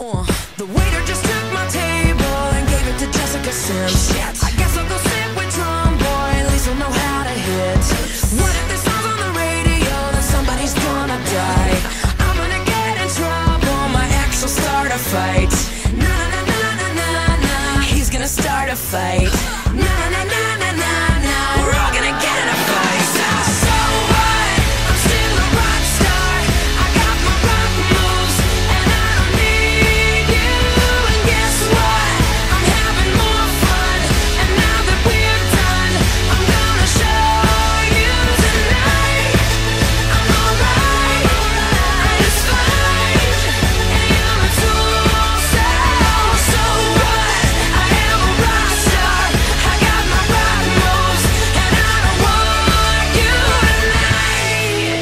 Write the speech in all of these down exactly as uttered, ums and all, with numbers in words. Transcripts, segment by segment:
The waiter just took my table and gave it to Jessica Sims. Shit. I guess I'll go sit with Tom Boy, at least I'll know how to hit. What if this song's on the radio, then somebody's gonna die? I'm gonna get in trouble, my ex will start a fight. Na na na na na na, he's gonna start a fight. Na na na na na na, we're all gonna get in a fight. So, so what? I'm still a rock star. I got my rock moves, and I don't need you. And guess what? I'm having more fun. And now that we're done, I'm gonna show you tonight. I'm alright, I'm just fine. And you're a tool, so, so what? I am a rock star. I got my rock moves, and I don't want you tonight.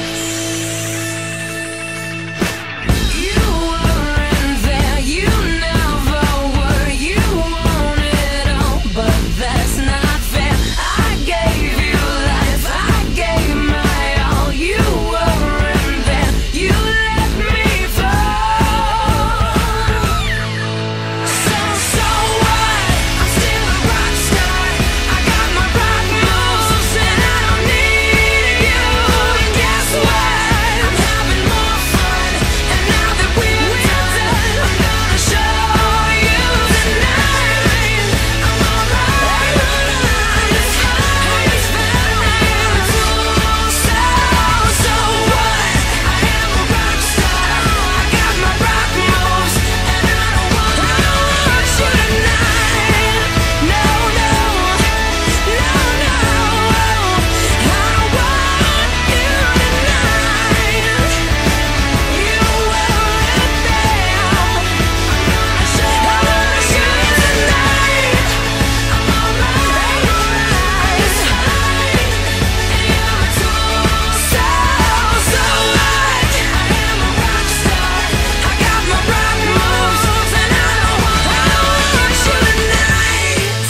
You weren't there, you never were. You want it all, but that's not fair. I gave you life, I gave my all. You weren't there, you let me fall. So, so what? I'm still a rock star. I got my rock moves, and I don't need you. And guess what? I'm having more fun. And now that we're done, I'm gonna show you tonight. I'm alright, I'm just fine, it's fine. So, so what? I am a rock star. I got my rock moves, and I don't want you tonight. No, no, no, no, I don't want you tonight. You weren't there. I'm gonna show you tonight. I'm alright, it's fine. And you're a tool, so, so what? I am a rock star. I got my rock moves, and I don't want you tonight.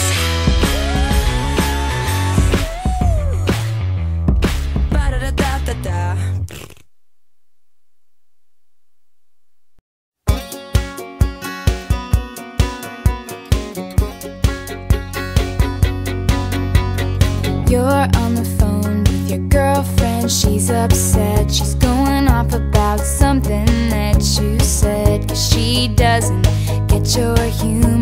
Ba-da-da-da-da-da. You're on the phone with your girlfriend, she's upset. She's going off about something that you said, 'cause she doesn't get your humor.